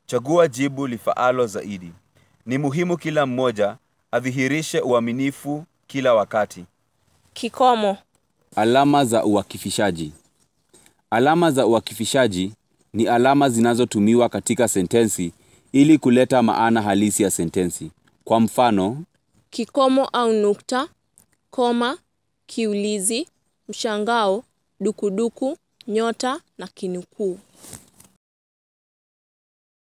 Chagua jibu lifaalo zaidi. Ni muhimu kila mmoja adhihirishe uaminifu kila wakati. Kikomo. Alama za uakifishaji. Alama za uakifishaji ni alama zinazotumiwa katika sentensi ili kuleta maana halisi ya sentensi. Kwa mfano, kikomo au nukta, koma, kiulizi, mshangao, dukuduku, nyota na kinukuu.